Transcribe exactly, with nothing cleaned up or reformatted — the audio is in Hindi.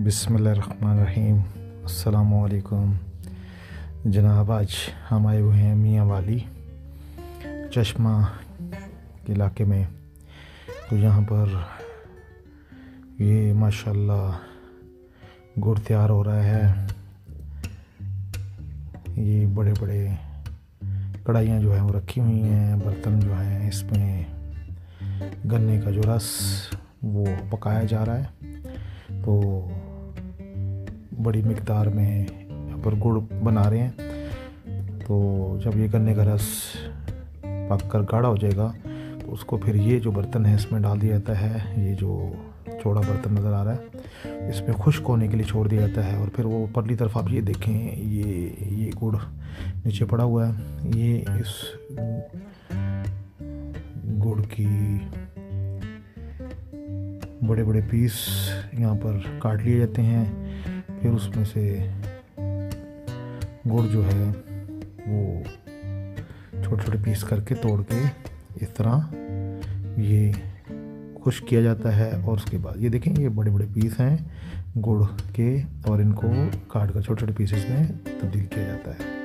बिस्मिल्लाहिर्रहमानिर्रहीम। अस्सलामुअलैकुम जनाब, आज हम आए हुए हैं मियाँ वाली चश्मा के इलाके में। तो यहाँ पर ये माशाल्लाह गुड़ तैयार हो रहा है। ये बड़े बड़े कढ़ाइयाँ जो हैं वो रखी हुई हैं, बर्तन जो हैं इसमें गन्ने का जो रस वो पकाया जा रहा है। तो बड़ी मिक़दार में यहाँ पर गुड़ बना रहे हैं। तो जब ये गन्ने का रस पक कर गाढ़ा हो जाएगा तो उसको फिर ये जो बर्तन है इसमें डाल दिया जाता है। ये जो चौड़ा बर्तन नज़र आ रहा है इसमें खुश्क होने के लिए छोड़ दिया जाता है। और फिर वो परली तरफ आप ये देखें, ये ये गुड़ नीचे पड़ा हुआ है। ये इस गुड़ की बड़े बड़े पीस यहाँ पर काट लिए जाते हैं। फिर उसमें से गुड़ जो है वो छोटे छोटे पीस करके तोड़ के इस तरह ये खुश्क किया जाता है। और उसके बाद ये देखें, ये बड़े बड़े पीस हैं गुड़ के और इनको काट कर छोटे छोटे पीसेस में तब्दील किया जाता है।